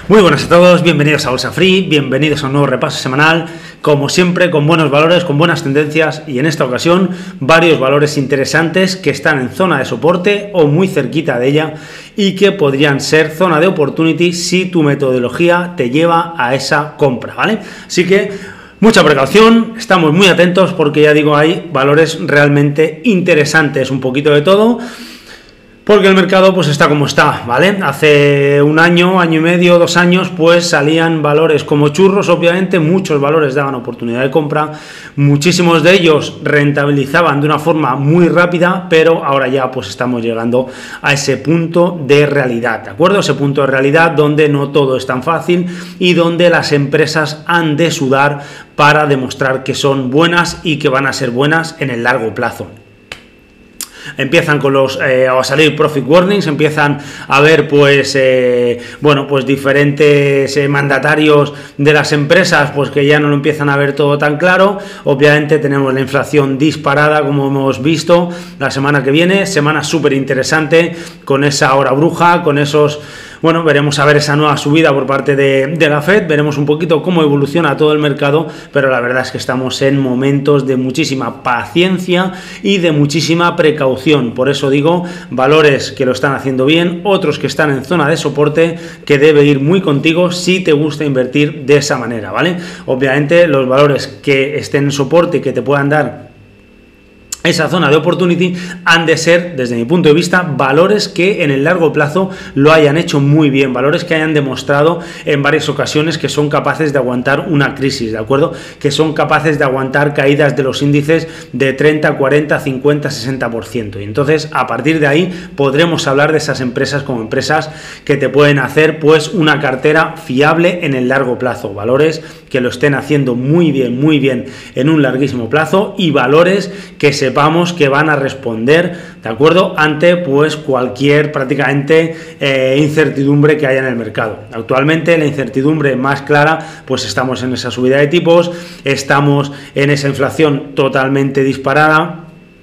Muy buenas a todos, bienvenidos a Bolsa Free, bienvenidos a un nuevo repaso semanal, como siempre con buenos valores, con buenas tendencias y en esta ocasión varios valores interesantes que están en zona de soporte o muy cerquita de ella y que podrían ser zona de opportunity si tu metodología te lleva a esa compra, ¿vale? Así que mucha precaución, estamos muy atentos porque ya digo, hay valores realmente interesantes, un poquito de todo. Porque el mercado pues está como está, ¿vale? Hace un año, año y medio, 2 años, pues salían valores como churros, obviamente, muchos valores daban oportunidad de compra, muchísimos de ellos rentabilizaban de una forma muy rápida, pero ahora ya pues estamos llegando a ese punto de realidad, ¿de acuerdo? Ese punto de realidad donde no todo es tan fácil y donde las empresas han de sudar para demostrar que son buenas y que van a ser buenas en el largo plazo. Empiezan con a salir profit warnings, empiezan a ver pues diferentes mandatarios de las empresas pues que ya no lo empiezan a ver todo tan claro. Obviamente tenemos la inflación disparada como hemos visto la semana que viene, semana súper interesante con esa hora bruja, con esos... Bueno, veremos a ver esa nueva subida por parte de la Fed, veremos un poquito cómo evoluciona todo el mercado, pero la verdad es que estamos en momentos de muchísima paciencia y de muchísima precaución. Por eso digo, valores que lo están haciendo bien, otros que están en zona de soporte, que debe ir muy contigo si te gusta invertir de esa manera, ¿vale? Obviamente los valores que estén en soporte y que te puedan dar esa zona de opportunity han de ser, desde mi punto de vista, valores que en el largo plazo lo hayan hecho muy bien, valores que hayan demostrado en varias ocasiones que son capaces de aguantar una crisis, ¿de acuerdo? Que son capaces de aguantar caídas de los índices de 30, 40, 50, 60%. Y entonces, a partir de ahí, podremos hablar de esas empresas como empresas que te pueden hacer pues una cartera fiable en el largo plazo, valores que lo estén haciendo muy bien en un larguísimo plazo y valores que sepamos que van a responder, ¿de acuerdo?, ante pues cualquier prácticamente incertidumbre que haya en el mercado. Actualmente la incertidumbre más clara, pues estamos en esa subida de tipos, estamos en esa inflación totalmente disparada.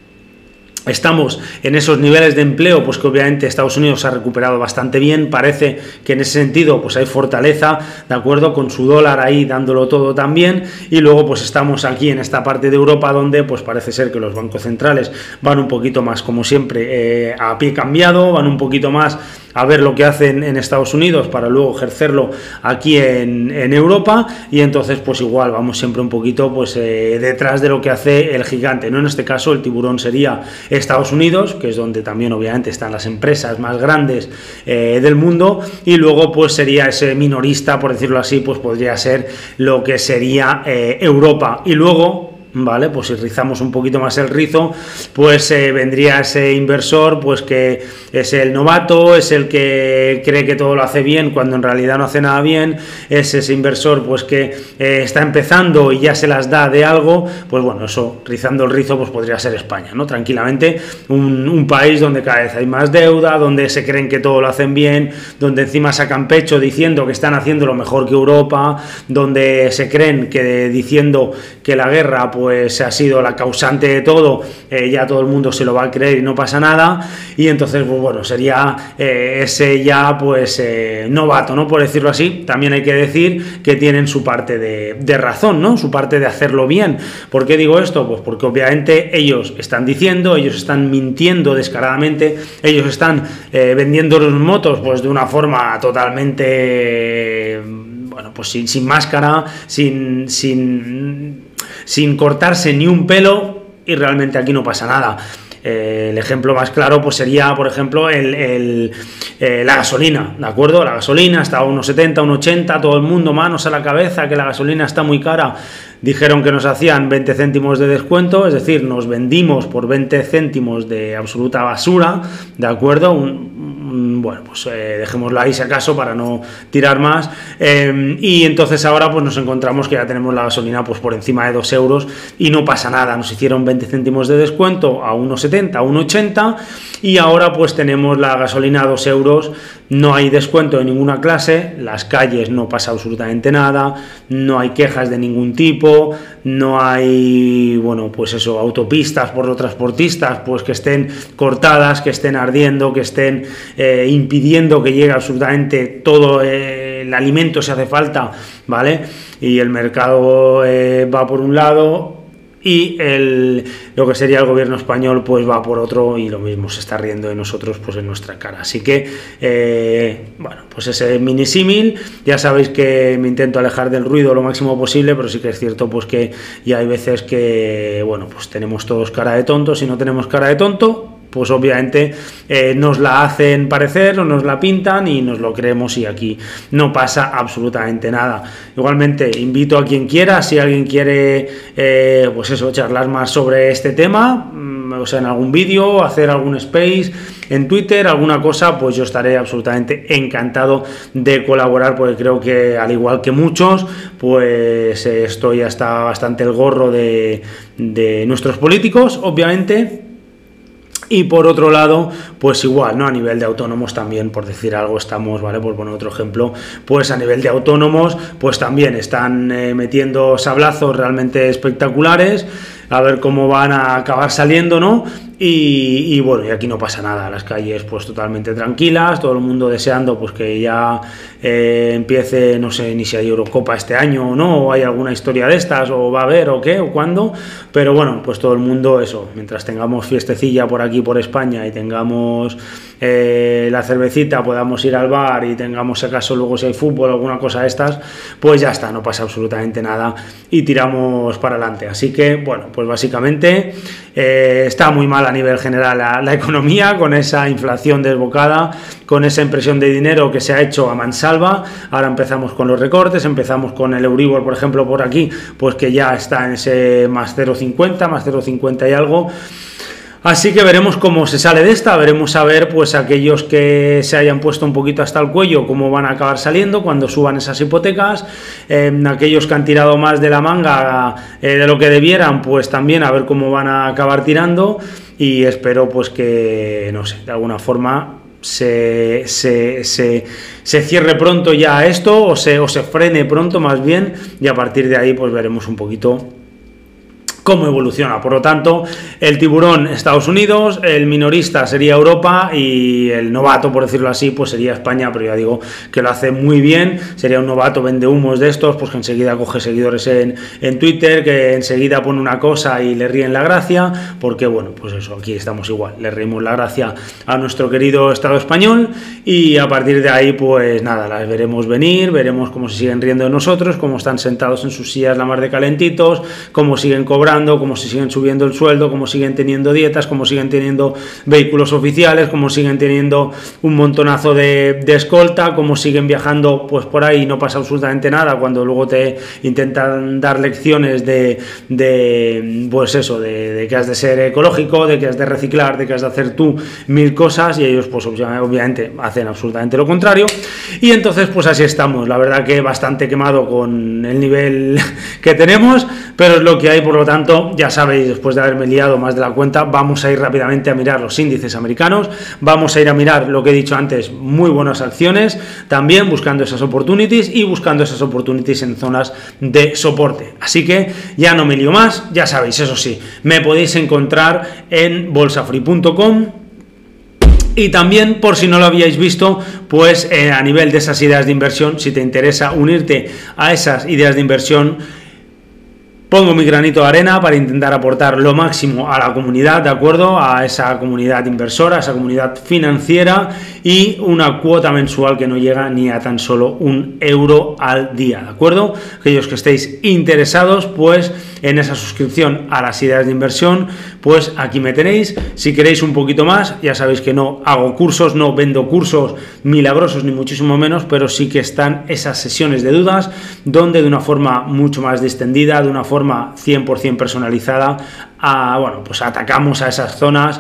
Estamos en esos niveles de empleo, pues que obviamente Estados Unidos ha recuperado bastante bien, parece que en ese sentido pues hay fortaleza, ¿de acuerdo?, con su dólar ahí dándolo todo también, y luego pues estamos aquí en esta parte de Europa donde pues parece ser que los bancos centrales van un poquito más, como siempre, a pie cambiado, van un poquito más a ver lo que hacen en Estados Unidos para luego ejercerlo aquí en Europa, y entonces pues igual vamos siempre un poquito pues detrás de lo que hace el gigante, ¿no? En este caso el tiburón sería Estados Unidos, que es donde también obviamente están las empresas más grandes del mundo, y luego pues sería ese minorista, por decirlo así, pues podría ser lo que sería Europa, y luego, vale, pues si rizamos un poquito más el rizo, pues vendría ese inversor, pues que es el novato, es el que cree que todo lo hace bien cuando en realidad no hace nada bien, es ese inversor pues que está empezando y ya se las da de algo, pues bueno, eso, rizando el rizo, pues podría ser España, ¿no? Tranquilamente, un país donde cada vez hay más deuda, donde se creen que todo lo hacen bien, donde encima sacan pecho diciendo que están haciendo lo mejor que Europa, donde se creen que diciendo que la guerra pues ha sido la causante de todo, ya todo el mundo se lo va a creer y no pasa nada, y entonces pues bueno, sería ese ya pues novato, ¿no?, por decirlo así. También hay que decir que tienen su parte de razón, ¿no?, su parte de hacerlo bien. ¿Por qué digo esto? Pues porque obviamente ellos están diciendo, ellos están mintiendo descaradamente, ellos están vendiendo los motos pues de una forma totalmente, bueno, pues sin máscara, sin cortarse ni un pelo, y realmente aquí no pasa nada. El ejemplo más claro pues sería, por ejemplo, la gasolina, ¿de acuerdo? La gasolina está a 1,70, 1,80, todo el mundo manos a la cabeza, que la gasolina está muy cara. Dijeron que nos hacían 20 céntimos de descuento, es decir, nos vendimos por 20 céntimos de absoluta basura, ¿de acuerdo? Bueno, pues dejémoslo ahí si acaso para no tirar más, y entonces ahora pues nos encontramos que ya tenemos la gasolina pues por encima de 2 euros y no pasa nada, nos hicieron 20 céntimos de descuento a 1,70, a 1,80, y ahora pues tenemos la gasolina a 2 euros, no hay descuento de ninguna clase, las calles no pasa absolutamente nada, no hay quejas de ningún tipo, no hay, bueno, pues eso, autopistas por los transportistas pues que estén cortadas, que estén ardiendo, que estén impidiendo que llegue absolutamente todo el alimento si hace falta, ¿vale? Y el mercado va por un lado y lo que sería el gobierno español pues va por otro, y lo mismo se está riendo de nosotros pues en nuestra cara. Así que bueno, pues ese mini símil, ya sabéis que me intento alejar del ruido lo máximo posible, pero sí que es cierto pues que ya hay veces que bueno, pues tenemos todos cara de tonto. Si no tenemos cara de tonto, pues obviamente nos la hacen parecer o nos la pintan y nos lo creemos, y aquí no pasa absolutamente nada. Igualmente invito a quien quiera, si alguien quiere pues eso, charlar más sobre este tema, o sea, en algún vídeo, hacer algún space en Twitter, alguna cosa, pues yo estaré absolutamente encantado de colaborar, porque creo que al igual que muchos, pues estoy hasta bastante el gorro de nuestros políticos, obviamente. Y por otro lado, pues igual, ¿no? A nivel de autónomos también, por decir algo, estamos, ¿vale? Por poner otro ejemplo, pues a nivel de autónomos, pues también están metiendo sablazos realmente espectaculares, a ver cómo van a acabar saliendo, ¿no? Y bueno, y aquí no pasa nada, las calles pues totalmente tranquilas, todo el mundo deseando pues que ya empiece, no sé ni si hay Eurocopa este año o no, o hay alguna historia de estas, o va a haber o qué, o cuándo, pero bueno, pues todo el mundo eso, mientras tengamos fiestecilla por aquí por España y tengamos la cervecita, podamos ir al bar y tengamos si acaso luego si hay fútbol o alguna cosa de estas, pues ya está, no pasa absolutamente nada y tiramos para adelante. Así que bueno, pues básicamente está muy mal a nivel general la economía, con esa inflación desbocada, con esa impresión de dinero que se ha hecho a mansalva. Ahora empezamos con los recortes, empezamos con el Euribor, por ejemplo, por aquí, pues que ya está en ese más 0,50, más 0,50 y algo. Así que veremos cómo se sale de esta, veremos a ver pues aquellos que se hayan puesto un poquito hasta el cuello, cómo van a acabar saliendo cuando suban esas hipotecas, aquellos que han tirado más de la manga de lo que debieran, pues también a ver cómo van a acabar tirando, y espero pues que, no sé, de alguna forma se cierre pronto ya esto, o se frene pronto más bien, y a partir de ahí pues veremos un poquito cómo evoluciona. Por lo tanto, el tiburón Estados Unidos, el minorista sería Europa y el novato, por decirlo así, pues sería España, pero ya digo que lo hace muy bien. Sería un novato vendehumos de estos, pues que enseguida coge seguidores en Twitter, que enseguida pone una cosa y le ríen la gracia, porque bueno, pues eso, aquí estamos igual, le reímos la gracia a nuestro querido Estado español, y a partir de ahí pues nada, las veremos venir, veremos cómo se siguen riendo de nosotros, cómo están sentados en sus sillas la mar de calentitos, cómo siguen cobrando, cómo se siguen subiendo el sueldo, cómo siguen teniendo dietas, cómo siguen teniendo vehículos oficiales, cómo siguen teniendo un montonazo de escolta, cómo siguen viajando pues por ahí y no pasa absolutamente nada, cuando luego te intentan dar lecciones pues eso, de que has de ser ecológico, de que has de reciclar, de que has de hacer tú mil cosas, y ellos pues obviamente hacen absolutamente lo contrario. Y entonces pues así estamos, la verdad que bastante quemado con el nivel que tenemos, pero es lo que hay. Por lo tanto, ya sabéis, después de haberme liado más de la cuenta, vamos a ir rápidamente a mirar los índices americanos, vamos a ir a mirar lo que he dicho antes, muy buenas acciones, también buscando esas opportunities y buscando esas opportunities en zonas de soporte. Así que ya no me lío más, ya sabéis, eso sí, me podéis encontrar en bolsafree.com. Y también, por si no lo habíais visto, pues a nivel de esas ideas de inversión, si te interesa unirte a esas ideas de inversión, pongo mi granito de arena para intentar aportar lo máximo a la comunidad, ¿de acuerdo? A esa comunidad inversora, a esa comunidad financiera, y una cuota mensual que no llega ni a tan solo €1 al día, ¿de acuerdo? Aquellos que estéis interesados, pues en esa suscripción a las ideas de inversión, pues aquí me tenéis. Si queréis un poquito más, ya sabéis que no hago cursos, no vendo cursos milagrosos ni muchísimo menos, pero sí que están esas sesiones de dudas donde de una forma mucho más distendida, de una forma 100% personalizada, bueno, pues atacamos a esas zonas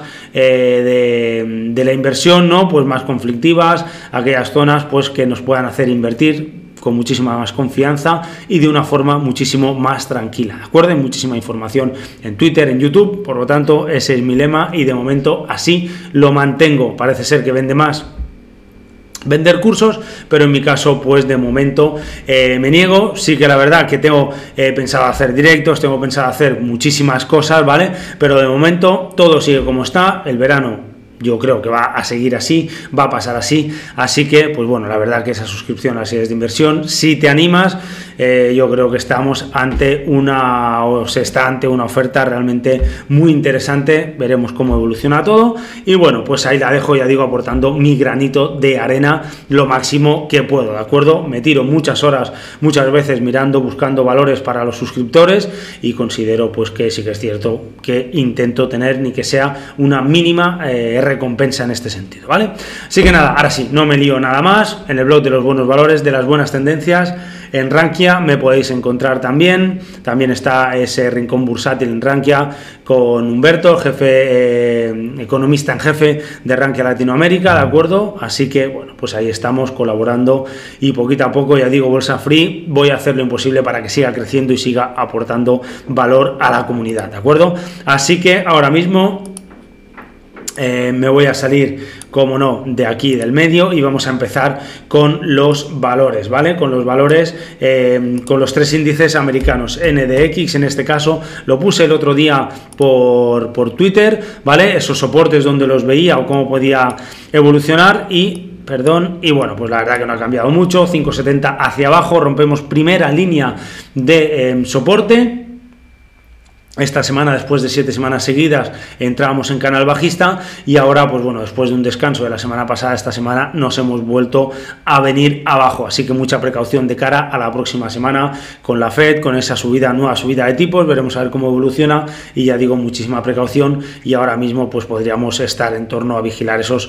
de la inversión, ¿no? Pues más conflictivas, aquellas zonas pues que nos puedan hacer invertir con muchísima más confianza y de una forma muchísimo más tranquila, ¿de acuerdo? Hay muchísima información en Twitter, en YouTube, por lo tanto ese es mi lema y de momento así lo mantengo. Parece ser que vende más vender cursos, pero en mi caso pues de momento me niego. Sí que la verdad que tengo pensado hacer directos, tengo pensado hacer muchísimas cosas, ¿vale? Pero de momento todo sigue como está. El verano yo creo que va a seguir así, va a pasar así, así que, pues bueno, la verdad que esa suscripción a series de inversión, si te animas, yo creo que estamos ante se está ante una oferta realmente muy interesante, veremos cómo evoluciona todo, y bueno, pues ahí la dejo, ya digo, aportando mi granito de arena lo máximo que puedo, ¿de acuerdo? Me tiro muchas horas, muchas veces mirando, buscando valores para los suscriptores, y considero pues que sí que es cierto que intento tener ni que sea una mínima recompensa en este sentido, ¿vale? Así que nada, ahora sí, no me lío nada más. En el blog de los buenos valores, de las buenas tendencias, en Rankia me podéis encontrar también está ese rincón bursátil en Rankia con Humberto, jefe economista en jefe de Rankia Latinoamérica, ¿de acuerdo? Así que bueno, pues ahí estamos colaborando, y poquito a poco, ya digo, Bolsa Free, voy a hacer lo imposible para que siga creciendo y siga aportando valor a la comunidad, ¿de acuerdo? Así que ahora mismo me voy a salir, como no, de aquí del medio, y vamos a empezar con los valores, ¿vale? Con los valores, con los 3 índices americanos, NDX en este caso, lo puse el otro día por Twitter, ¿vale? Esos soportes donde los veía o cómo podía evolucionar, y bueno, pues la verdad que no ha cambiado mucho, 5,70 hacia abajo, rompemos primera línea de soporte. Esta semana, después de 7 semanas seguidas, entrábamos en canal bajista, y ahora, pues bueno, después de un descanso de la semana pasada, esta semana nos hemos vuelto a venir abajo, así que mucha precaución de cara a la próxima semana con la Fed, con esa nueva subida de tipos, veremos a ver cómo evoluciona, y ya digo, muchísima precaución, y ahora mismo pues podríamos estar en torno a vigilar esos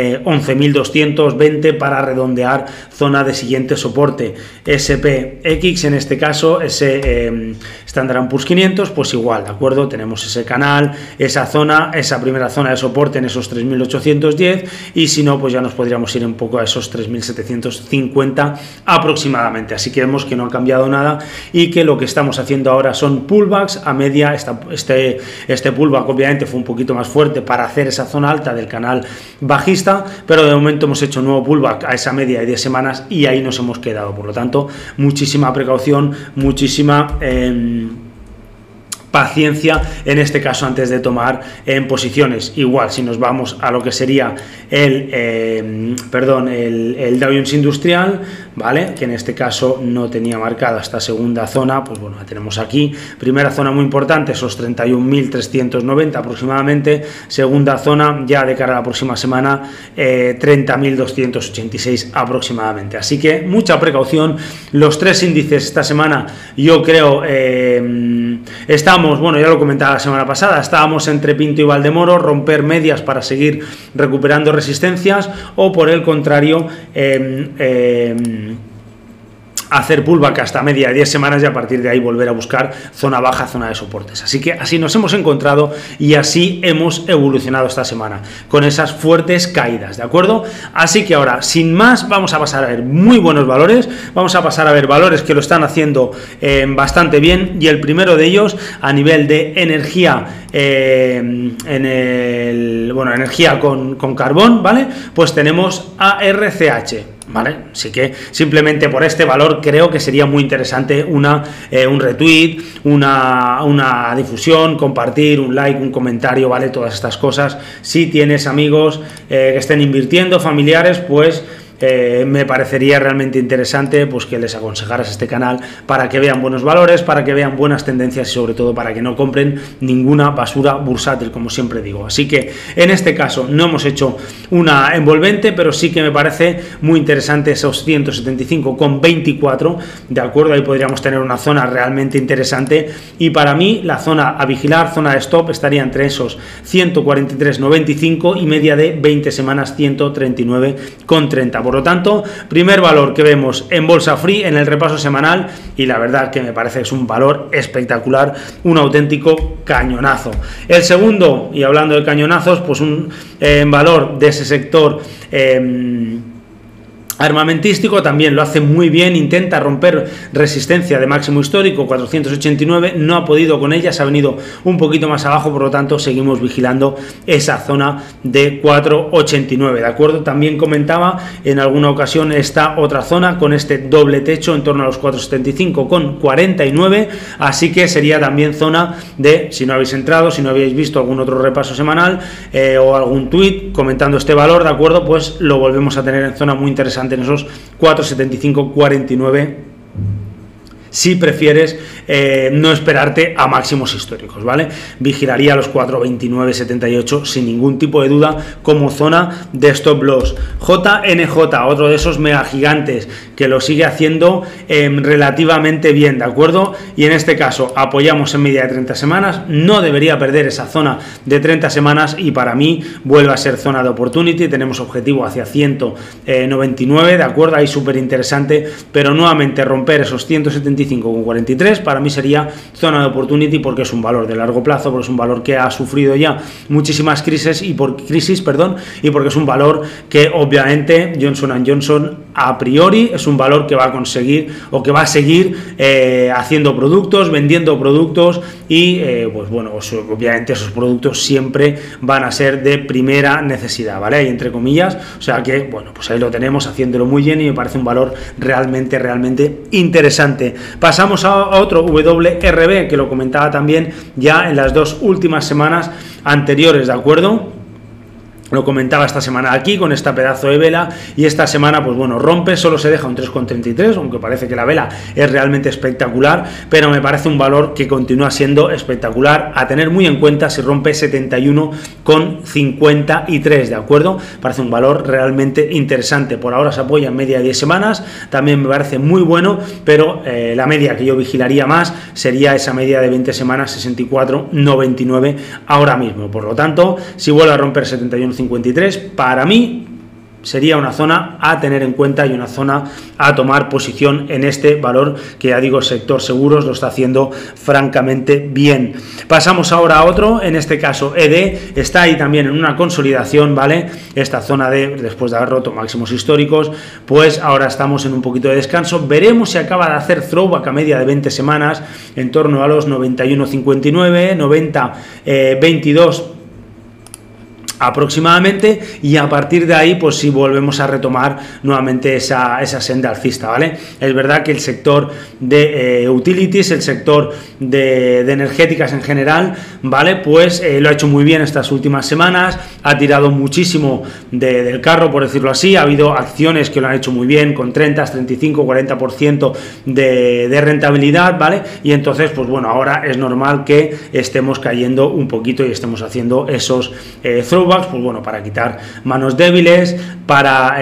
11.220 para redondear zona de siguiente soporte. SPX, en este caso, ese Standard & Poor's 500, pues igual, ¿de acuerdo? Tenemos ese canal, esa zona, esa primera zona de soporte en esos 3.810, y si no, pues ya nos podríamos ir un poco a esos 3.750 aproximadamente. Así que vemos que no ha cambiado nada, y que lo que estamos haciendo ahora son pullbacks a media. Este pullback obviamente fue un poquito más fuerte para hacer esa zona alta del canal bajista, pero de momento hemos hecho un nuevo pullback a esa media de 10 semanas, y ahí nos hemos quedado. Por lo tanto, muchísima precaución, muchísima paciencia en este caso antes de tomar en posiciones. Igual, si nos vamos a lo que sería el Dow Jones Industrial, ¿vale? Que en este caso no tenía marcada esta segunda zona, pues bueno, la tenemos aquí. Primera zona muy importante, esos 31.390 aproximadamente. Segunda zona, ya de cara a la próxima semana, 30.286 aproximadamente. Así que mucha precaución. Los 3 índices esta semana, yo creo, estamos, bueno, ya lo comentaba la semana pasada, estábamos entre Pinto y Valdemoro, romper medias para seguir recuperando resistencias, o por el contrario, hacer pullback hasta media de 10 semanas, y a partir de ahí volver a buscar zona baja, zona de soportes. Así que así nos hemos encontrado, y así hemos evolucionado esta semana, con esas fuertes caídas, ¿de acuerdo? Así que ahora, sin más, vamos a pasar a ver muy buenos valores, vamos a pasar a ver valores que lo están haciendo bastante bien, y el primero de ellos, a nivel de energía, energía con carbón, ¿vale? Pues tenemos a RCH. ¿Vale? Así que simplemente por este valor creo que sería muy interesante un retweet, una difusión, compartir, un like, un comentario, ¿vale? Todas estas cosas. Si tienes amigos que estén invirtiendo, familiares, pues me parecería realmente interesante pues que les aconsejaras este canal para que vean buenos valores, para que vean buenas tendencias, y sobre todo para que no compren ninguna basura bursátil, como siempre digo. Así que en este caso no hemos hecho una envolvente, pero sí que me parece muy interesante esos 175,24, de acuerdo, ahí podríamos tener una zona realmente interesante, y para mí la zona a vigilar, zona de stop, estaría entre esos 143,95 y media de 20 semanas 139,30. Por lo tanto, primer valor que vemos en Bolsa Free en el repaso semanal, y la verdad que me parece que es un valor espectacular, un auténtico cañonazo. El segundo, y hablando de cañonazos, pues un valor de ese sector armamentístico también lo hace muy bien, intenta romper resistencia de máximo histórico 489, no ha podido con ella, se ha venido un poquito más abajo, por lo tanto seguimos vigilando esa zona de 489, ¿de acuerdo? También comentaba en alguna ocasión esta otra zona con este doble techo en torno a los 475 con 49, así que sería también zona de, si no habéis entrado, si no habéis visto algún otro repaso semanal o algún tweet comentando este valor, ¿de acuerdo? Pues lo volvemos a tener en zona muy interesante en esos 4,75-49 si prefieres no esperarte a máximos históricos, ¿vale? Vigilaría los 4,29-78 sin ningún tipo de duda como zona de stop loss. JNJ, otro de esos mega gigantes que lo sigue haciendo relativamente bien, ¿de acuerdo? Y en este caso apoyamos en media de 30 semanas, no debería perder esa zona de 30 semanas y para mí vuelve a ser zona de opportunity, tenemos objetivo hacia 199, ¿de acuerdo? Ahí súper interesante, pero nuevamente romper esos 175,43 para mí sería zona de opportunity porque es un valor de largo plazo, porque es un valor que ha sufrido ya muchísimas crisis y porque es un valor que obviamente Johnson & Johnson a priori es un valor que va a conseguir o que va a seguir haciendo productos, vendiendo productos y pues bueno, obviamente esos productos siempre van a ser de primera necesidad, ¿vale? Y entre comillas, o sea que bueno, pues ahí lo tenemos haciéndolo muy bien y me parece un valor realmente interesante. Pasamos a otro WRB que lo comentaba también ya en las dos últimas semanas anteriores, ¿de acuerdo? Lo comentaba esta semana aquí con esta pedazo de vela y esta semana pues bueno, rompe, solo se deja un 3,33, aunque parece que la vela es realmente espectacular, pero me parece un valor que continúa siendo espectacular a tener muy en cuenta si rompe 71,53, ¿de acuerdo? Parece un valor realmente interesante, por ahora se apoya en media de 10 semanas, también me parece muy bueno, pero la media que yo vigilaría más sería esa media de 20 semanas, 64,99 ahora mismo, por lo tanto, si vuelve a romper 71,53, para mí sería una zona a tener en cuenta y una zona a tomar posición en este valor que ya digo, el sector seguros lo está haciendo francamente bien. Pasamos ahora a otro, en este caso ED, está ahí también en una consolidación, ¿vale? Esta zona después de haber roto máximos históricos, pues ahora estamos en un poquito de descanso, veremos si acaba de hacer throwback a media de 20 semanas en torno a los 91,59, 90,22 aproximadamente, y a partir de ahí pues si volvemos a retomar nuevamente esa senda alcista, ¿vale? Es verdad que el sector de utilities, el sector de energéticas en general, ¿vale? Pues lo ha hecho muy bien estas últimas semanas, ha tirado muchísimo del carro, por decirlo así, ha habido acciones que lo han hecho muy bien con 30, 35, 40% de rentabilidad, ¿vale? Y entonces pues bueno, ahora es normal que estemos cayendo un poquito y estemos haciendo esos throwbacks, pues bueno, para quitar manos débiles, para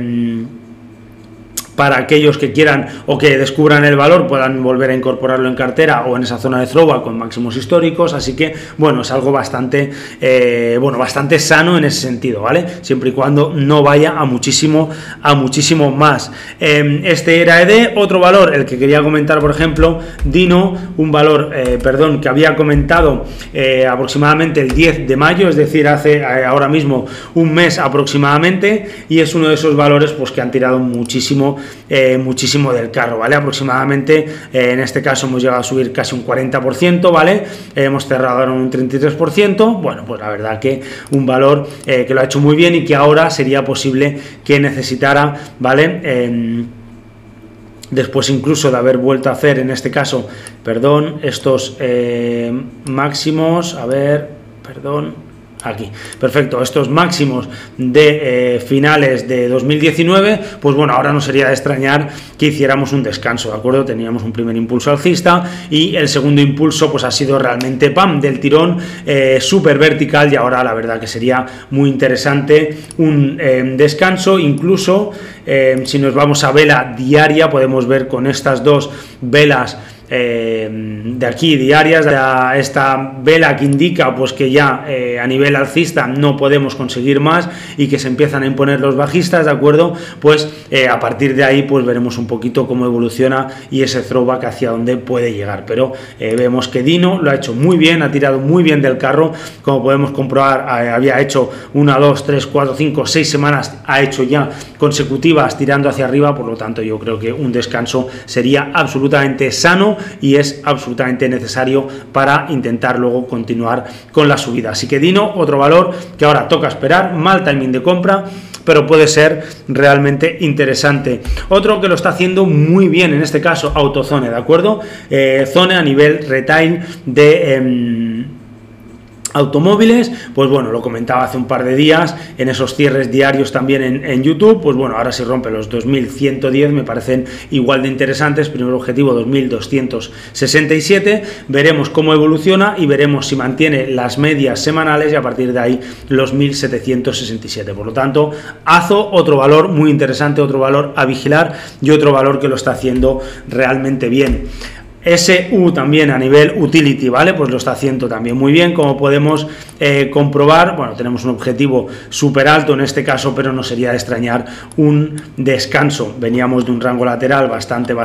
aquellos que quieran o que descubran el valor puedan volver a incorporarlo en cartera o en esa zona de throwback con máximos históricos, así que bueno, es algo bastante sano en ese sentido, ¿vale? Siempre y cuando no vaya a muchísimo más. Este era ED, otro valor, el que quería comentar, por ejemplo, Dino, un valor, que había comentado aproximadamente el 10 de mayo, es decir, hace ahora mismo un mes aproximadamente, y es uno de esos valores pues que han tirado muchísimo del carro, ¿vale? Aproximadamente, en este caso hemos llegado a subir casi un 40%, ¿vale? Hemos cerrado ahora un 33%, bueno, pues la verdad que un valor que lo ha hecho muy bien y que ahora sería posible que necesitara, ¿vale? Después incluso de haber vuelto a hacer, en este caso, estos máximos, aquí, perfecto, estos máximos de finales de 2019, pues bueno, ahora no sería de extrañar que hiciéramos un descanso, ¿de acuerdo? Teníamos un primer impulso alcista y el segundo impulso pues ha sido realmente ¡pam!, del tirón, súper vertical, y ahora la verdad que sería muy interesante un descanso, incluso si nos vamos a vela diaria podemos ver con estas dos velas de aquí diarias, esta vela que indica pues que ya a nivel alcista no podemos conseguir más y que se empiezan a imponer los bajistas, ¿de acuerdo? Pues a partir de ahí pues veremos un poquito cómo evoluciona y ese throwback hacia dónde puede llegar, pero vemos que Dino lo ha hecho muy bien, ha tirado muy bien del carro, como podemos comprobar, había hecho 1, 2, 3, 4, 5, 6 semanas, ha hecho ya consecutivas tirando hacia arriba, por lo tanto yo creo que un descanso sería absolutamente sano y es absolutamente necesario para intentar luego continuar con la subida. Así que Dino, otro valor que ahora toca esperar, mal timing de compra, pero puede ser realmente interesante. Otro que lo está haciendo muy bien, en este caso AutoZone, ¿de acuerdo? Zone a nivel retail de automóviles, pues bueno, lo comentaba hace un par de días en esos cierres diarios también en YouTube, pues bueno, ahora si rompe los 2110 me parecen igual de interesantes. Primer objetivo 2267, veremos cómo evoluciona y veremos si mantiene las medias semanales y a partir de ahí los 1767. Por lo tanto, Azo, otro valor muy interesante, otro valor a vigilar y otro valor que lo está haciendo realmente bien. SU también a nivel utility, ¿vale? Pues lo está haciendo también muy bien, como podemos comprobar. Bueno, tenemos un objetivo súper alto en este caso, pero no sería de extrañar un descanso. Veníamos de un rango lateral bastante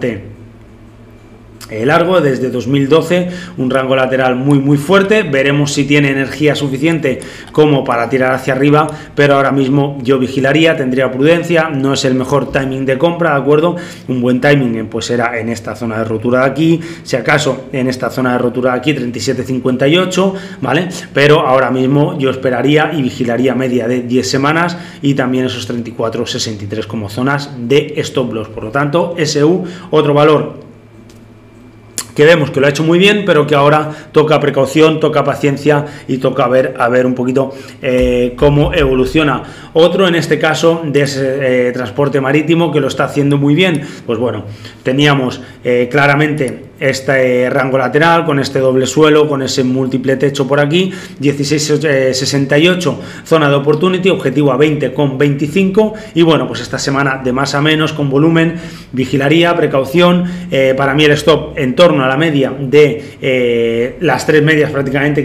largo desde 2012, un rango lateral muy fuerte. Veremos si tiene energía suficiente como para tirar hacia arriba, pero ahora mismo yo vigilaría, tendría prudencia. No es el mejor timing de compra, ¿de acuerdo? Un buen timing pues era en esta zona de rotura de aquí, si acaso en esta zona de rotura de aquí 37.58, ¿vale? Pero ahora mismo yo esperaría y vigilaría media de 10 semanas y también esos 34.63 como zonas de stop loss. Por lo tanto, SU, otro valor que vemos que lo ha hecho muy bien, pero que ahora toca precaución, toca paciencia y toca ver un poquito cómo evoluciona. Otro en este caso de ese transporte marítimo que lo está haciendo muy bien, pues bueno, teníamos claramente este rango lateral con este doble suelo, con ese múltiple techo por aquí, 16.68 zona de opportunity, objetivo a 20,25 y bueno, pues esta semana de más a menos con volumen, vigilaría, precaución. Para mí el stop en torno a la media de las tres medias prácticamente,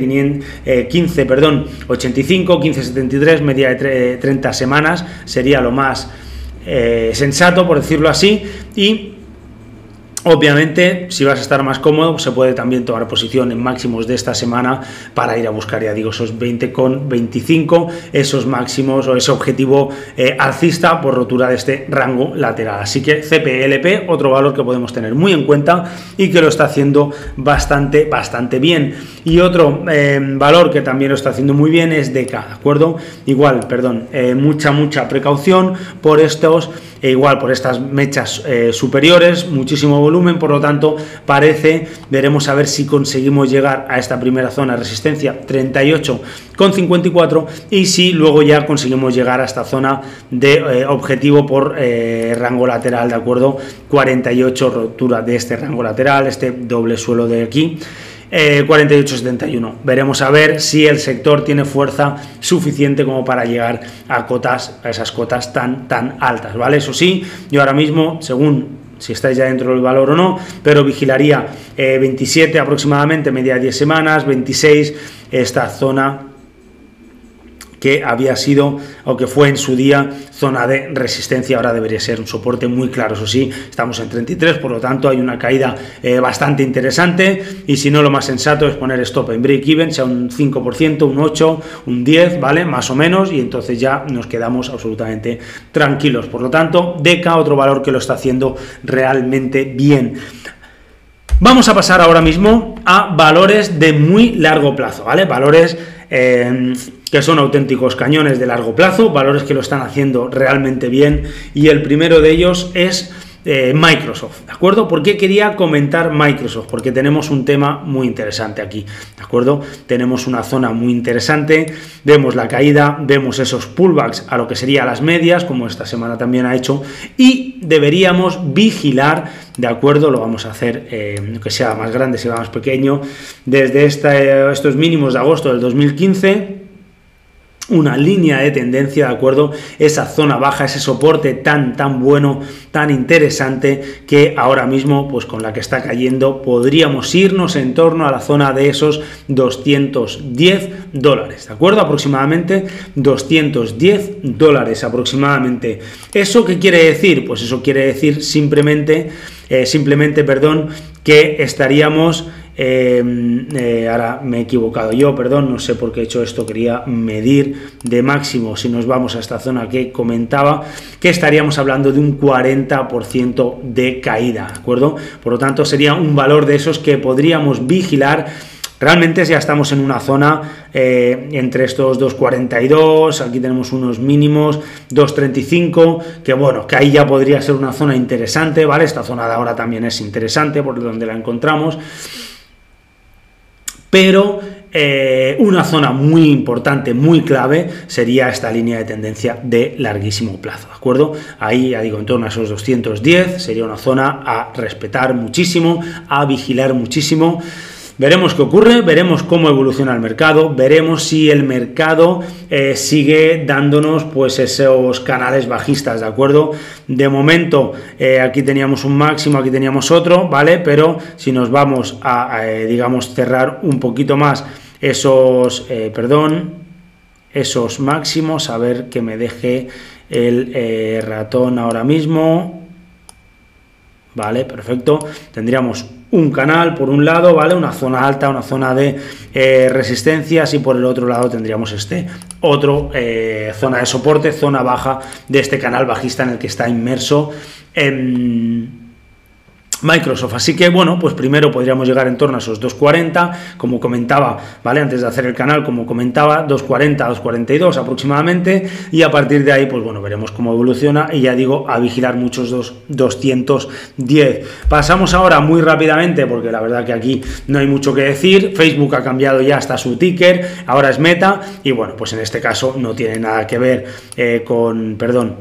85, 15.73, media de 30 semanas sería lo más sensato, por decirlo así. Y obviamente, si vas a estar más cómodo, se puede también tomar posición en máximos de esta semana para ir a buscar, ya digo, esos 20,25, esos máximos o ese objetivo alcista por rotura de este rango lateral. Así que CPLP, otro valor que podemos tener muy en cuenta y que lo está haciendo bastante bien. Y otro valor que también lo está haciendo muy bien es DK, ¿de acuerdo? Igual, perdón, mucha precaución por estos, igual por estas mechas superiores, muchísimo volumen, por lo tanto veremos a ver si conseguimos llegar a esta primera zona de resistencia 38,54 y si luego ya conseguimos llegar a esta zona de objetivo por rango lateral, de acuerdo, 48, rotura de este rango lateral, este doble suelo de aquí, 48,71. Veremos a ver si el sector tiene fuerza suficiente como para llegar a esas cotas tan altas, ¿vale? Eso sí, yo ahora mismo, según si estáis ya dentro del valor o no, pero vigilaría 27 aproximadamente, media de 10 semanas, 26, esta zona que había sido o que fue en su día zona de resistencia, ahora debería ser un soporte muy claro. Eso sí, estamos en 33, por lo tanto hay una caída bastante interesante y si no, lo más sensato es poner stop en break even, sea un 5%, un 8, un 10, ¿vale? Más o menos, y entonces ya nos quedamos absolutamente tranquilos. Por lo tanto, DK, otro valor que lo está haciendo realmente bien. Vamos a pasar ahora mismo a valores de muy largo plazo, ¿vale? Valores que son auténticos cañones de largo plazo, valores que lo están haciendo realmente bien, y el primero de ellos es Microsoft, ¿de acuerdo? ¿Por qué quería comentar Microsoft? Porque tenemos un tema muy interesante aquí, ¿de acuerdo? Tenemos una zona muy interesante, vemos la caída, vemos esos pullbacks a lo que serían las medias, como esta semana también ha hecho, y deberíamos vigilar, ¿de acuerdo? Lo vamos a hacer, que sea más grande, sea más pequeño, desde estos mínimos de agosto del 2015, una línea de tendencia, ¿de acuerdo? Esa zona baja, ese soporte tan bueno, tan interesante, que ahora mismo, pues con la que está cayendo, podríamos irnos en torno a la zona de esos $210, ¿de acuerdo? Aproximadamente $210 aproximadamente. ¿Eso qué quiere decir? Pues eso quiere decir simplemente, que estaríamos... ahora me he equivocado yo, perdón, no sé por qué he hecho esto, quería medir de máximo. Si nos vamos a esta zona que comentaba, que estaríamos hablando de un 40% de caída, ¿de acuerdo? Por lo tanto, sería un valor de esos que podríamos vigilar. Realmente ya estamos en una zona entre estos 2.42, aquí tenemos unos mínimos 2.35, que bueno, que ahí ya podría ser una zona interesante, ¿vale? Esta zona de ahora también es interesante por donde la encontramos, pero una zona muy importante, muy clave, sería esta línea de tendencia de larguísimo plazo, ¿de acuerdo? Ahí, ya digo, en torno a esos 210, sería una zona a respetar muchísimo, a vigilar muchísimo. Veremos qué ocurre, veremos cómo evoluciona el mercado, veremos si el mercado sigue dándonos pues esos canales bajistas, ¿de acuerdo? De momento aquí teníamos un máximo, aquí teníamos otro, ¿vale? Pero si nos vamos a digamos, cerrar un poquito más esos, esos máximos, a ver que me deje el ratón ahora mismo, ¿vale? Perfecto, tendríamos un canal por un lado, ¿vale? Una zona alta, una zona de resistencias, y por el otro lado tendríamos este otro zona de soporte, zona baja de este canal bajista en el que está inmerso Microsoft. Así que bueno, pues primero podríamos llegar en torno a esos 2.40, como comentaba, ¿vale? Antes de hacer el canal, como comentaba, 2.40, 2.42 aproximadamente, y a partir de ahí, pues bueno, veremos cómo evoluciona, y ya digo, a vigilar muchos 210. Pasamos ahora muy rápidamente, porque la verdad que aquí no hay mucho que decir. Facebook ha cambiado ya hasta su ticker, ahora es Meta, y bueno, pues en este caso no tiene nada que ver con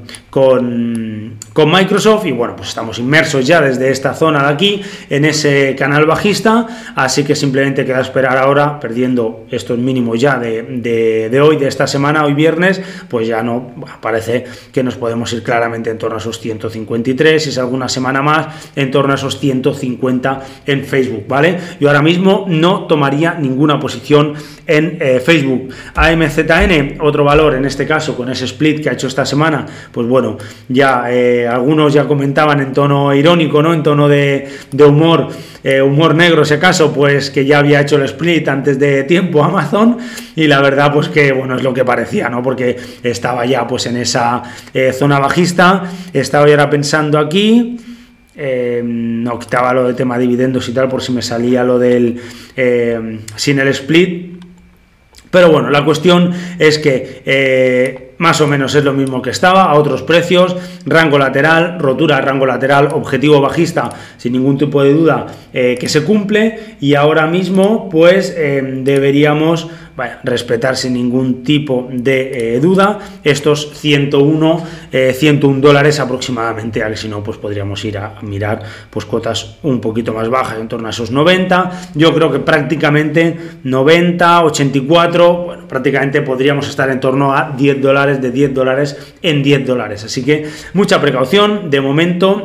Microsoft, y bueno, pues estamos inmersos ya desde esta zona de aquí en ese canal bajista, así que simplemente queda esperar ahora, perdiendo estos mínimos ya de hoy, de esta semana, hoy viernes, pues ya no, parece que nos podemos ir claramente en torno a esos 153, si es alguna semana más, en torno a esos 150 en Facebook, ¿vale? Yo ahora mismo no tomaría ninguna posición en Facebook. AMZN, otro valor, en este caso con ese split que ha hecho esta semana, pues bueno, ya algunos ya comentaban en tono irónico, ¿no? En tono de humor, humor negro, si acaso, pues que ya había hecho el split antes de tiempo Amazon, y la verdad pues que bueno, es lo que parecía, ¿no? Porque estaba ya pues en esa zona bajista. Estaba yo ahora pensando aquí, no quitaba lo de tema dividendos y tal por si me salía lo del sin el split, pero bueno, la cuestión es que más o menos es lo mismo que estaba, a otros precios, rango lateral, rotura de rango lateral, objetivo bajista, sin ningún tipo de duda que se cumple, y ahora mismo pues deberíamos respetar sin ningún tipo de duda estos 101 dólares aproximadamente, a ver si no pues podríamos ir a mirar pues cuotas un poquito más bajas, en torno a esos 90, yo creo que prácticamente 90, 84, bueno, prácticamente podríamos estar en torno a $10, de $10 en $10, así que mucha precaución de momento.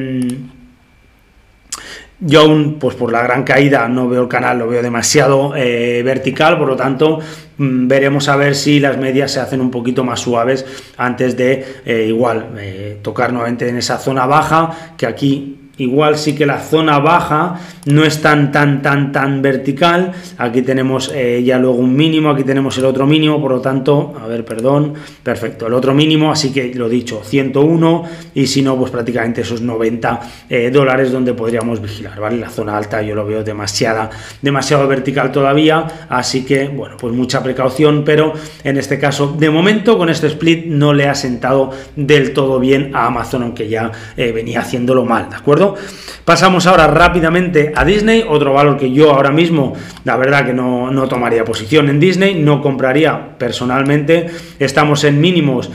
Yo aún, pues por la gran caída, no veo el canal, lo veo demasiado vertical, por lo tanto veremos a ver si las medias se hacen un poquito más suaves antes de tocar nuevamente en esa zona baja, que aquí igual sí que la zona baja no es tan vertical. Aquí tenemos ya luego un mínimo, aquí tenemos el otro mínimo, por lo tanto, a ver, perdón, perfecto, el otro mínimo, así que lo dicho, 101, y si no, pues prácticamente esos 90 dólares donde podríamos vigilar, ¿vale? La zona alta yo lo veo demasiado vertical todavía, así que, bueno, pues mucha precaución, pero en este caso, de momento, con este split no le ha sentado del todo bien a Amazon, aunque ya venía haciéndolo mal, ¿de acuerdo? Pasamos ahora rápidamente a Disney, otro valor que yo ahora mismo, la verdad que no tomaría posición en Disney, no compraría personalmente. Estamos en mínimos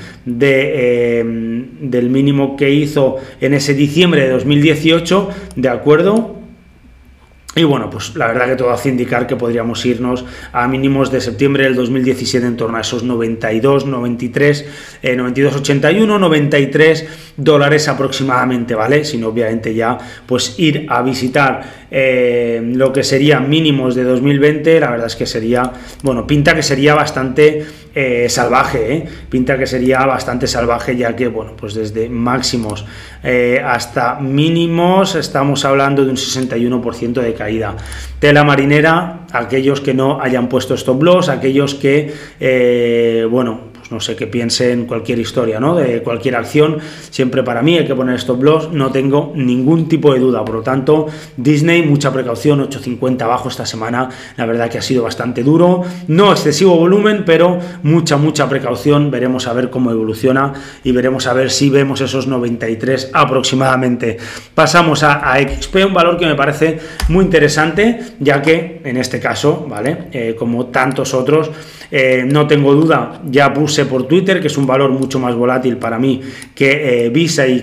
del mínimo que hizo en ese diciembre de 2018, ¿de acuerdo? Y bueno, pues la verdad que todo hace indicar que podríamos irnos a mínimos de septiembre del 2017 en torno a esos 92, 93, 92,81, 93 dólares aproximadamente, ¿vale? Sin obviamente ya pues ir a visitar lo que serían mínimos de 2020, la verdad es que sería, bueno, pinta que sería bastante salvaje, pinta que sería bastante salvaje, ya que, bueno, pues desde máximos hasta mínimos estamos hablando de un 61% de caída. Tela marinera, aquellos que no hayan puesto stop loss, aquellos que, bueno, no sé qué piensen cualquier historia, ¿no? De cualquier acción, siempre para mí hay que poner stop loss, no tengo ningún tipo de duda. Por lo tanto, Disney, mucha precaución, 8.50 abajo esta semana, la verdad que ha sido bastante duro, no excesivo volumen, pero mucha precaución. Veremos a ver cómo evoluciona y veremos a ver si vemos esos 93 aproximadamente. Pasamos a XP, un valor que me parece muy interesante, ya que en este caso, ¿vale? Como tantos otros, no tengo duda, ya puse por Twitter que es un valor mucho más volátil para mí que Visa y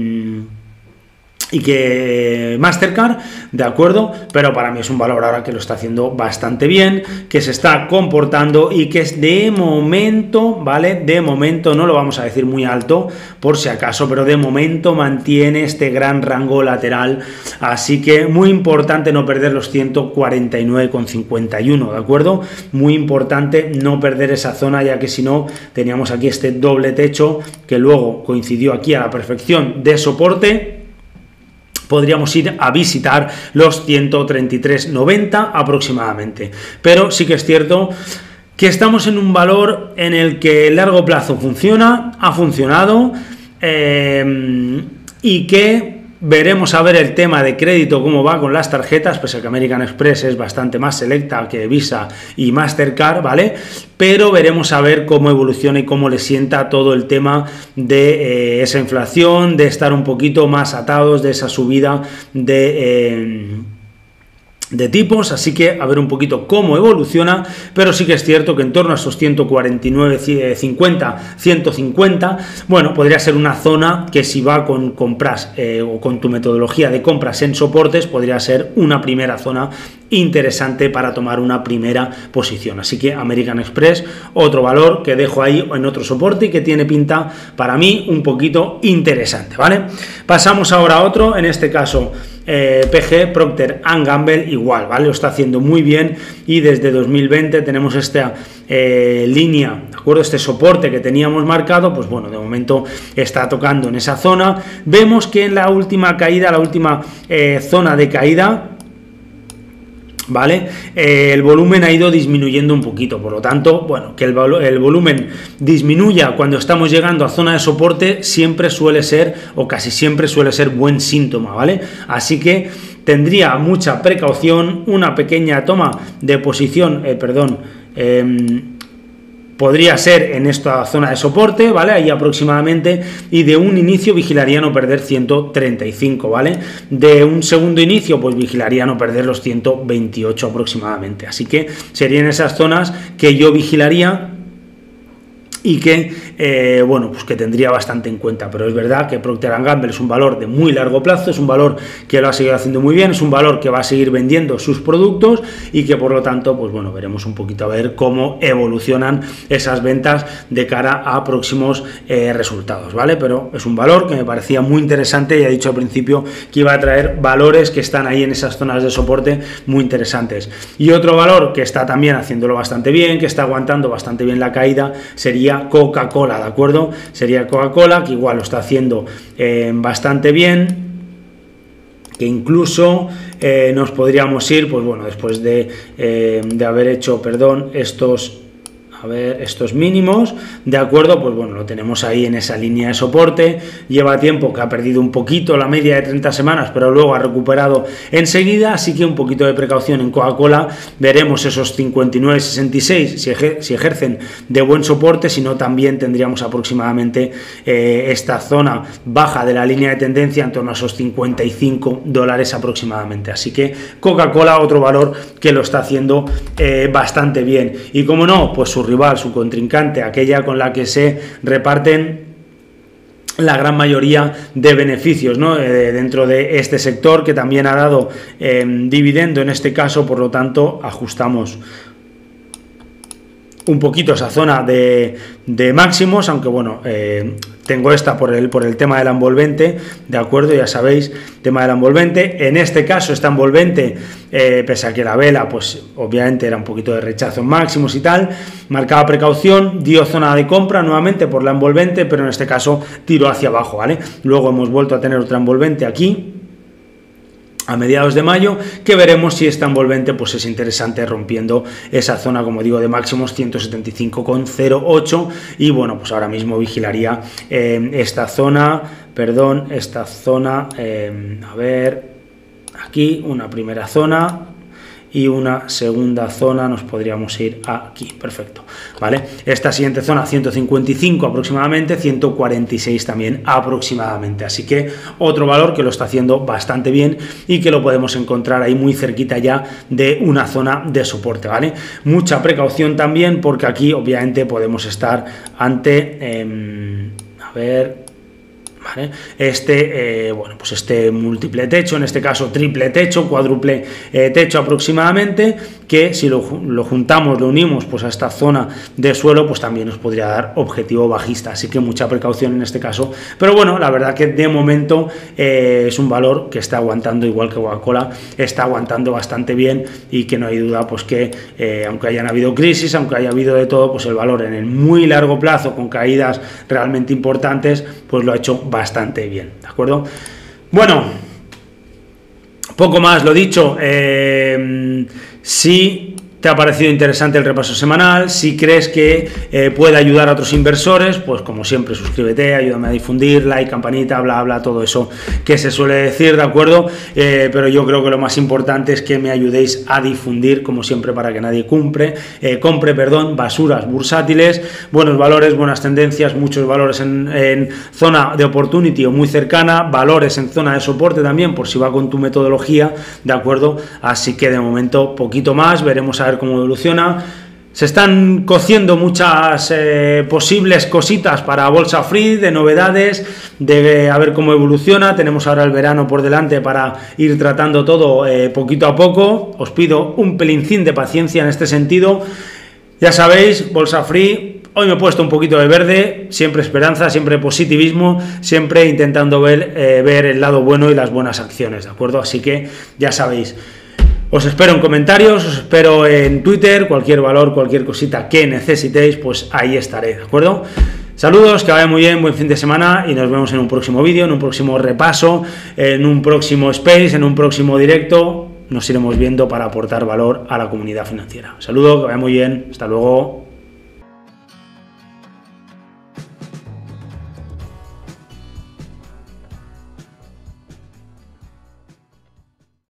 que Mastercard, de acuerdo, pero para mí es un valor ahora que lo está haciendo bastante bien, que se está comportando y que es de momento, ¿vale? De momento, no lo vamos a decir muy alto por si acaso, pero de momento mantiene este gran rango lateral, así que muy importante no perder los 149,51, ¿de acuerdo? Muy importante no perder esa zona, ya que si no, teníamos aquí este doble techo que luego coincidió aquí a la perfección de soporte. Podríamos ir a visitar los 133,90 aproximadamente, pero sí que es cierto que estamos en un valor en el que el largo plazo funciona, ha funcionado, y que veremos a ver el tema de crédito, cómo va con las tarjetas, pues que American Express es bastante más selecta que Visa y Mastercard, ¿vale? Pero veremos a ver cómo evoluciona y cómo le sienta todo el tema de esa inflación, de estar un poquito más atados de esa subida de tipos, así que a ver un poquito cómo evoluciona, pero sí que es cierto que en torno a esos 149,50, 150, bueno, podría ser una zona que si va con compras o con tu metodología de compras en soportes, podría ser una primera zona interesante para tomar una primera posición. Así que American Express, otro valor que dejo ahí en otro soporte y que tiene pinta para mí un poquito interesante, ¿vale? Pasamos ahora a otro, en este caso PG, Procter & Gamble, igual, ¿vale? Lo está haciendo muy bien y desde 2020 tenemos esta línea, ¿de acuerdo? Este soporte que teníamos marcado, pues bueno, de momento está tocando en esa zona. Vemos que en la última caída, la última zona de caída, ¿vale? El volumen ha ido disminuyendo un poquito, por lo tanto, bueno, que el volumen disminuya cuando estamos llegando a zona de soporte siempre suele ser, o casi siempre suele ser buen síntoma, ¿vale? Así que tendría mucha precaución, una pequeña toma de posición, podría ser en esta zona de soporte, ¿vale? Ahí aproximadamente, y de un inicio vigilaría no perder 135, ¿vale? De un segundo inicio, pues vigilaría no perder los 128 aproximadamente. Así que serían esas zonas que yo vigilaría y que, bueno, pues que tendría bastante en cuenta, pero es verdad que Procter & Gamble es un valor de muy largo plazo, es un valor que lo ha seguido haciendo muy bien, es un valor que va a seguir vendiendo sus productos y que por lo tanto, pues bueno, veremos un poquito a ver cómo evolucionan esas ventas de cara a próximos resultados, ¿vale? Pero es un valor que me parecía muy interesante y he dicho al principio que iba a traer valores que están ahí en esas zonas de soporte muy interesantes. Y otro valor que está también haciéndolo bastante bien, que está aguantando bastante bien la caída, sería Coca-Cola, ¿de acuerdo? Sería Coca-Cola, que igual lo está haciendo bastante bien, que incluso nos podríamos ir, pues bueno, después de haber hecho, estos mínimos, de acuerdo, pues bueno, lo tenemos ahí en esa línea de soporte, lleva tiempo que ha perdido un poquito la media de 30 semanas, pero luego ha recuperado enseguida, así que un poquito de precaución en Coca-Cola, veremos esos 59,66 si ejercen de buen soporte, si no también tendríamos aproximadamente esta zona baja de la línea de tendencia en torno a esos $55 aproximadamente, así que Coca-Cola, otro valor que lo está haciendo bastante bien, y como no, pues su rival, su contrincante, aquella con la que se reparten la gran mayoría de beneficios, ¿no? Dentro de este sector, que también ha dado dividendo en este caso, por lo tanto ajustamos un poquito esa zona de máximos, aunque bueno, tengo esta por el tema del envolvente, de acuerdo, ya sabéis, tema del envolvente. En este caso esta envolvente, pese a que la vela pues obviamente era un poquito de rechazo en máximos y tal, marcaba precaución, dio zona de compra nuevamente por la envolvente, pero en este caso tiró hacia abajo, ¿vale? Luego hemos vuelto a tener otra envolvente aquí a mediados de mayo, que veremos si esta envolvente pues es interesante rompiendo esa zona, como digo, de máximos 175,08, y bueno, pues ahora mismo vigilaría esta zona, a ver, aquí una primera zona y una segunda zona, nos podríamos ir aquí, perfecto, ¿vale? Esta siguiente zona 155 aproximadamente, 146 también aproximadamente, así que otro valor que lo está haciendo bastante bien y que lo podemos encontrar ahí muy cerquita ya de una zona de soporte, ¿vale? Mucha precaución también, porque aquí obviamente podemos estar ante, a ver... ¿vale? Bueno, pues este múltiple techo, en este caso triple techo, cuádruple techo aproximadamente, que si lo juntamos, lo unimos pues a esta zona de suelo, pues también nos podría dar objetivo bajista, así que mucha precaución en este caso, pero bueno, la verdad que de momento es un valor que está aguantando, igual que Coca-Cola, está aguantando bastante bien, y que no hay duda pues que aunque hayan habido crisis, aunque haya habido de todo, pues el valor en el muy largo plazo, con caídas realmente importantes, pues lo ha hecho bastante bien, ¿de acuerdo? Bueno, poco más, lo dicho. Si te ha parecido interesante el repaso semanal, si crees que puede ayudar a otros inversores, pues como siempre suscríbete, ayúdame a difundir, like, campanita, bla bla, todo eso que se suele decir, ¿de acuerdo? Pero yo creo que lo más importante es que me ayudéis a difundir, como siempre, para que nadie compre basuras bursátiles, buenos valores, buenas tendencias, muchos valores en zona de opportunity o muy cercana, valores en zona de soporte también, por si va con tu metodología, ¿de acuerdo? Así que de momento poquito más, veremos a ver cómo evoluciona. Se están cociendo muchas posibles cositas para Bolsa Free, de novedades, de a ver cómo evoluciona. Tenemos ahora el verano por delante para ir tratando todo poquito a poco. Os pido un pelincín de paciencia en este sentido. Ya sabéis, Bolsa Free, hoy me he puesto un poquito de verde, siempre esperanza, siempre positivismo, siempre intentando ver el lado bueno y las buenas acciones, ¿de acuerdo? Así que ya sabéis. Os espero en comentarios, os espero en Twitter, cualquier valor, cualquier cosita que necesitéis, pues ahí estaré, ¿de acuerdo? Saludos, que vaya muy bien, buen fin de semana, y nos vemos en un próximo vídeo, en un próximo repaso, en un próximo space, en un próximo directo. Nos iremos viendo para aportar valor a la comunidad financiera. Saludos, que vaya muy bien, hasta luego.